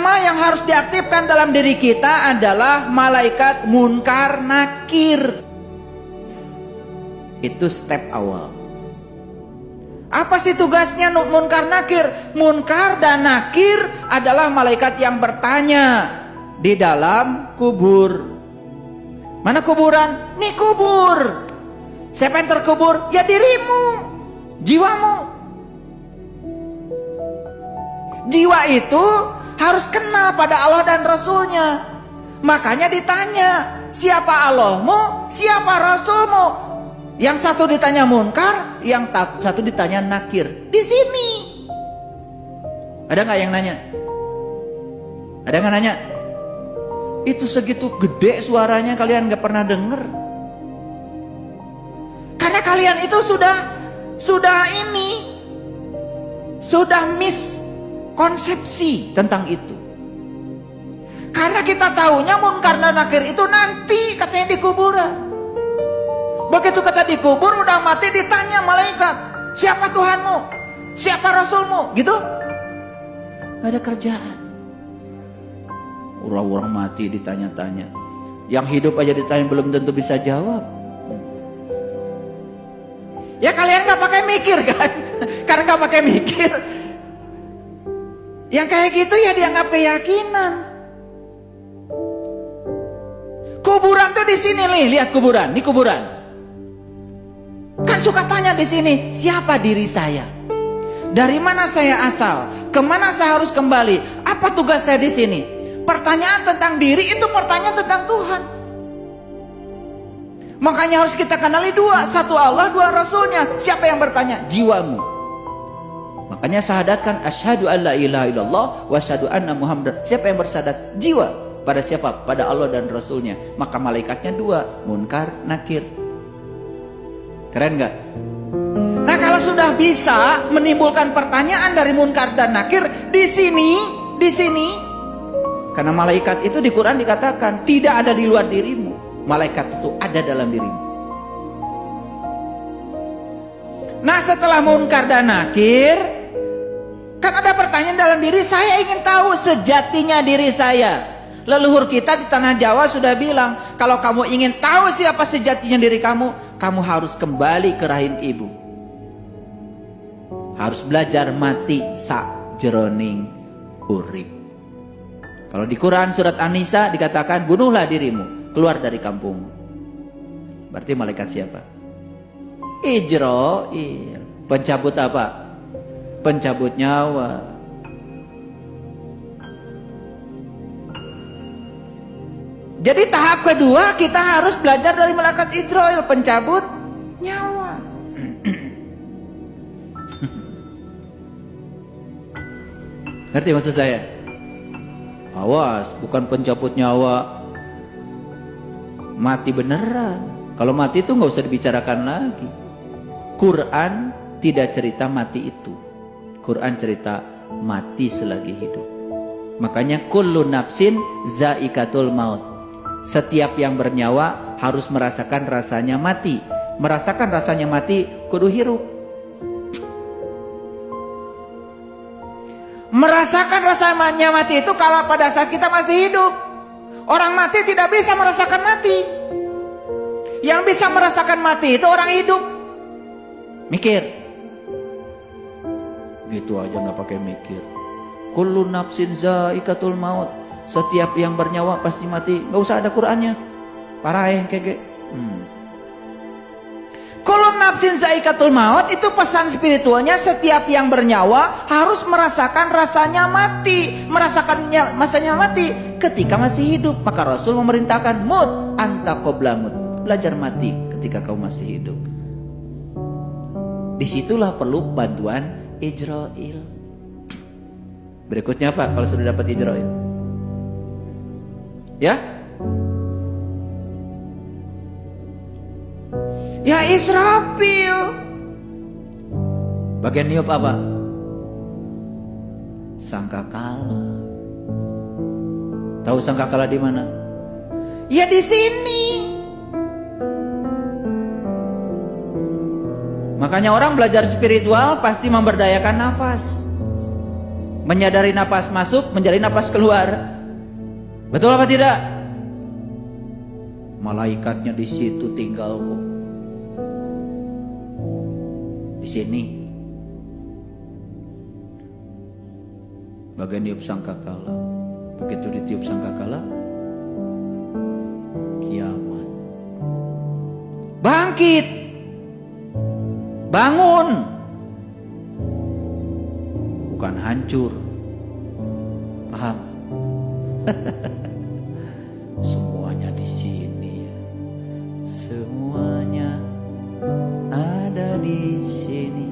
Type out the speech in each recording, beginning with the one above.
pertama yang harus diaktifkan dalam diri kita adalah malaikat munkar nakir. Itu step awal. Apa sih tugasnya munkar nakir? Munkar dan nakir adalah malaikat yang bertanya di dalam kubur. Mana kuburan? Nih kubur. Siapa yang terkubur? Ya dirimu, jiwamu. Jiwa itu harus kenal pada Allah dan Rasulnya. Makanya ditanya, siapa Allahmu, siapa Rasulmu? Yang satu ditanya munkar, yang satu ditanya nakir. Di sini. Ada nggak yang nanya? Ada nggak nanya? Itu segitu gede suaranya kalian nggak pernah denger. Karena kalian itu sudah miskonsepsi tentang itu. Karena kita tahunya munkar dan nakir itu nanti katanya di kuburan. Begitu kata dikubur udah mati ditanya malaikat, siapa Tuhanmu? Siapa Rasulmu? Gitu. Gak ada kerjaan. Orang-orang mati ditanya-tanya. Yang hidup aja ditanya belum tentu bisa jawab. Ya kalian gak pakai mikir kan? Karena gak pakai mikir. Yang kayak gitu ya dianggap keyakinan. Kuburan tuh di sini nih, lihat kuburan, ini kuburan. Kan suka tanya di sini, siapa diri saya? Dari mana saya asal? Kemana saya harus kembali? Apa tugas saya di sini? Pertanyaan tentang diri itu pertanyaan tentang Tuhan. Makanya harus kita kenali dua, satu Allah, dua Rasulnya. Siapa yang bertanya? Jiwamu. Makanya syahadatkan asyhadu an la ilaha illallah wa asyhadu anna muhammadar. Siapa yang bersyahadat? Jiwa. Pada siapa? Pada Allah dan Rasulnya. Maka malaikatnya dua, munkar, nakir. Keren gak? Nah kalau sudah bisa menimbulkan pertanyaan dari munkar dan nakir di sini, karena malaikat itu di Quran dikatakan tidak ada di luar dirimu, malaikat itu ada dalam dirimu. Nah setelah munkar dan nakir, kan ada pertanyaan dalam diri saya, ingin tahu sejatinya diri saya. Leluhur kita di tanah Jawa sudah bilang, kalau kamu ingin tahu siapa sejatinya diri kamu, kamu harus kembali ke rahim ibu. Harus belajar mati sakjeroning urip. Kalau di Quran surat An-Nisa dikatakan, bunuhlah dirimu, keluar dari kampungmu. Berarti malaikat siapa? Ijrail. Pencabut apa? Pencabut nyawa. Jadi tahap kedua kita harus belajar dari malaikat Ijrail, pencabut nyawa. Ngerti maksud saya? Awas, bukan pencabut nyawa mati beneran. Kalau mati itu nggak usah dibicarakan lagi. Quran tidak cerita mati itu. Quran cerita mati selagi hidup. Makanya kullu nafsin zaikatul maut. Setiap yang bernyawa harus merasakan rasanya mati. Merasakan rasanya mati kudu hirup. Merasakan rasanya mati itu kalau pada saat kita masih hidup. Orang mati tidak bisa merasakan mati. Yang bisa merasakan mati itu orang hidup. Mikir. Gitu aja nggak pakai mikir. Kullu nafsin zaikatul maut. Setiap yang bernyawa pasti mati. Gak usah ada Qurannya. Parah yang kayak Kullu nafsin zaikatul maut itu pesan spiritualnya, setiap yang bernyawa harus merasakan rasanya mati. Merasakan masanya mati ketika masih hidup. Maka Rasul memerintahkan mut anta qabla mut. Belajar mati ketika kau masih hidup. Disitulah perlu bantuan Ijrail. Berikutnya apa kalau sudah dapat Ijrail? Ya? Ya Israfil. Bagian niup apa? Sangkakala. Tahu sangkakala di mana? Ya di sini. Makanya orang belajar spiritual pasti memberdayakan nafas. menyadari napas masuk, menyadari napas keluar. Betul apa tidak? Malaikatnya di situ tinggal kok. Di sini. Bagian niup sangkakala. Begitu ditiup sangkakala, kiamat. Bangkit. Bangun. Bukan hancur. Paham? Semuanya di sini. Semuanya ada di sini.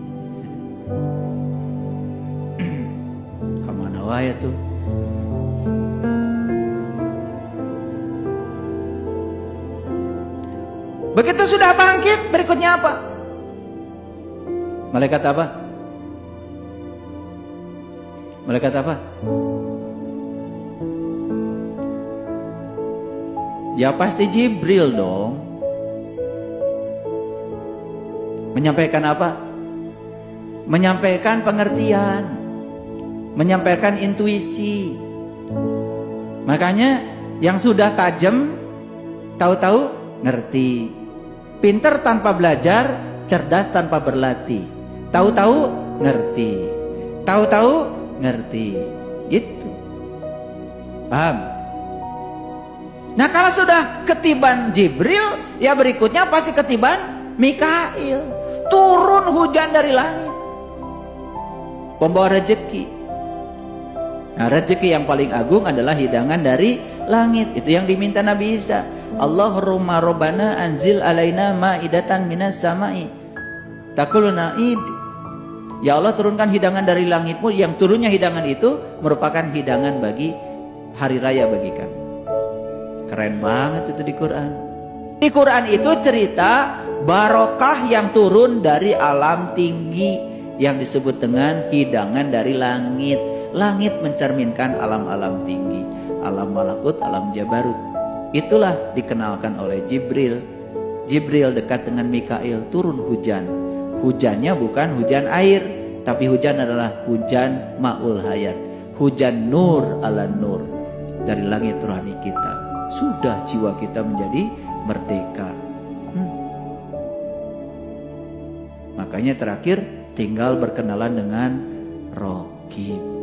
Kemana wae tuh? Begitu sudah bangkit, berikutnya apa? Malaikat apa? Malaikat apa? Ya pasti Jibril dong. Menyampaikan apa? Menyampaikan pengertian, menyampaikan intuisi. Makanya yang sudah tajam tahu-tahu ngerti. Pinter tanpa belajar, cerdas tanpa berlatih. Tahu-tahu ngerti. Tahu-tahu ngerti. Gitu. Paham? Nah, kalau sudah ketiban Jibril, ya berikutnya pasti ketiban Mikail. Turun hujan dari langit. Pembawa rezeki. Nah, rezeki yang paling agung adalah hidangan dari langit. Itu yang diminta Nabi Isa. Allahumma rabbana anzil alaina ma'idatan minas sama'i takuluna id. Ya Allah, turunkan hidangan dari langitmu. Yang turunnya hidangan itu merupakan hidangan bagi hari raya bagi kami. Keren banget itu di Quran. Di Quran itu cerita barokah yang turun dari alam tinggi yang disebut dengan hidangan dari langit. Langit mencerminkan alam-alam tinggi, alam malakut, alam jabarut. Itulah dikenalkan oleh Jibril. Jibril dekat dengan Mikail, turun hujan. Hujannya bukan hujan air, tapi hujan adalah hujan ma'ul hayat. Hujan nur ala nur dari langit rohani kita. Sudah jiwa kita menjadi merdeka. Makanya terakhir tinggal berkenalan dengan Raqib.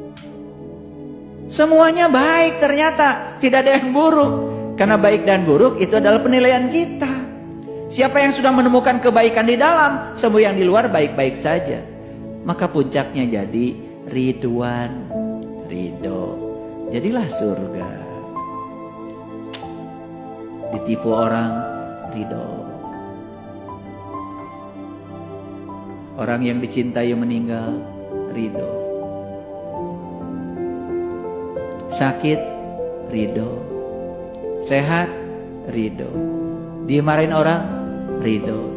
Semuanya baik ternyata, tidak ada yang buruk. Karena baik dan buruk itu adalah penilaian kita. Siapa yang sudah menemukan kebaikan di dalam, semua yang di luar baik-baik saja. Maka puncaknya jadi ridwan, ridho. Jadilah surga. Ditipu orang, ridho. Orang yang dicintai meninggal, ridho. Sakit, ridho. Sehat, ridho. Dimarahin orang, ridho.